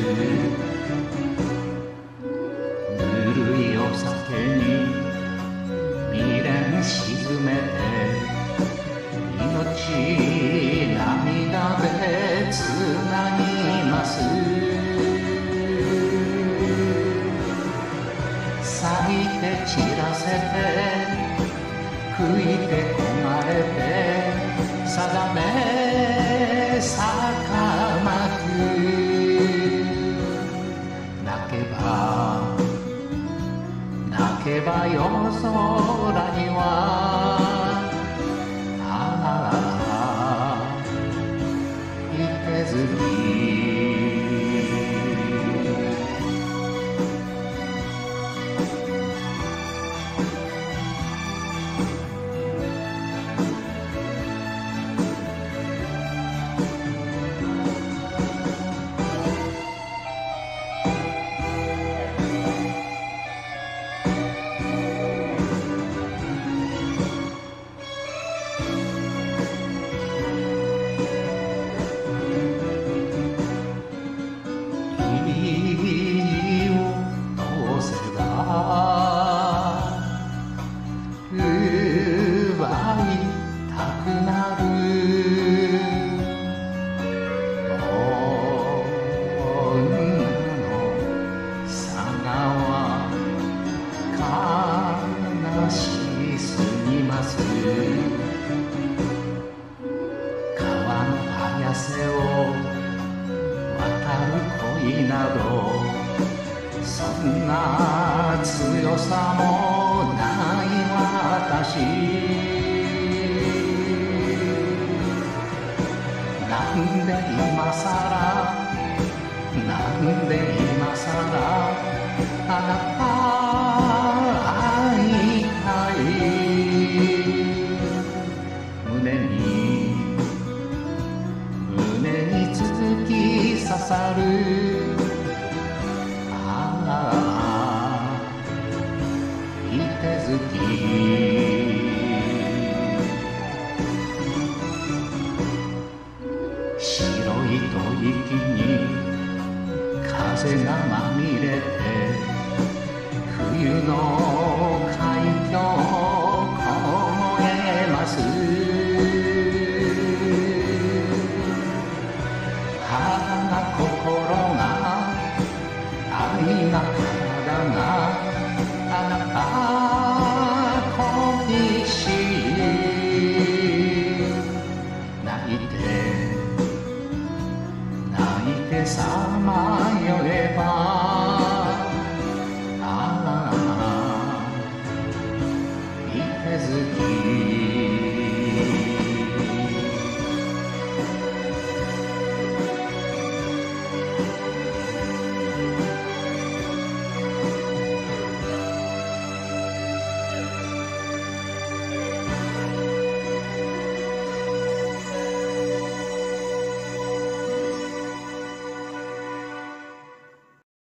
ぬるいお酒に未練沈めて命涙でつなぎます。咲いて散らせて吹いて焦がれて定め咲かまく泣けば夜空にはいてずき川の綾瀬を渡る恋などそんな強さもない私なんで今さらあなた会いたい胸に続き刺さるいてずき白い吐息に風がまみれて冬の海峡凍えます肌が心が愛が体があなた恋しい泣いてさまよえばいてずき